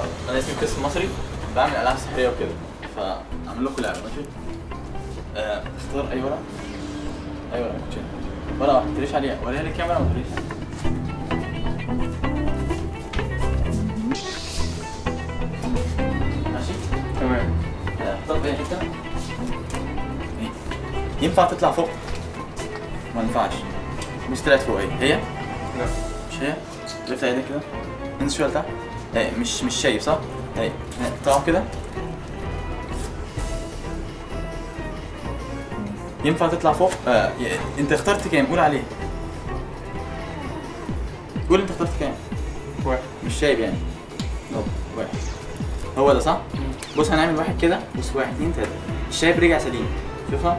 انا اسمي كريس المصري، بعمل العاب سحريه وكده، فاعمل لكم لعبه ماشي. اختار اي ورقه، اي ورقه كوتشينه، ورقه واحده تريش عليها، وريها للكاميرا وما تريش. ماشي تمام. اختار اي حته. ينفع تطلع فوق؟ ما ينفعش. مش طلعت فوق هي؟ لا مش هي؟ لفت ايدك كده، انزل شويه لتحت. مش شايف صح؟ طلعوا كده. ينفع تطلع فوق؟ انت اخترت كام؟ قول عليه. قول انت اخترت كام؟ واحد. مش شايف يعني. واحد. هو ده صح؟ بص هنعمل واحد كده، بص 1 2 3. الشايب رجع سليم. شوفها.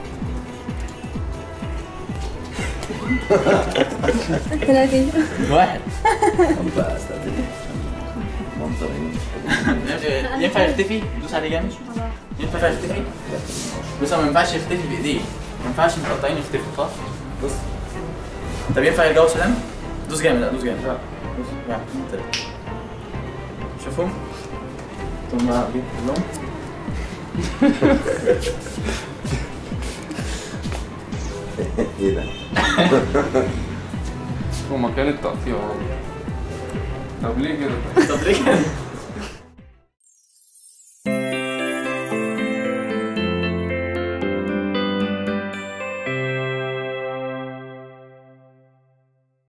ثلاثين. واحد. بقى استخدم منظرين. ينفع يختفي؟ دوس عليه جامد. ينفع يختفي؟ بس ما ينفعش يختفي بايديه، ما ينفعش مقطعين يختفوا صح؟ بص. طب ينفع يرجعوا سلام؟ دوس جامد، لا دوس جامد. لا دوس 1 2 3. شوفهم؟ ثم جيب كلهم. ايه ده؟ هو مكان التقطيع اهو. طب ليه كده؟ طب ليه كده؟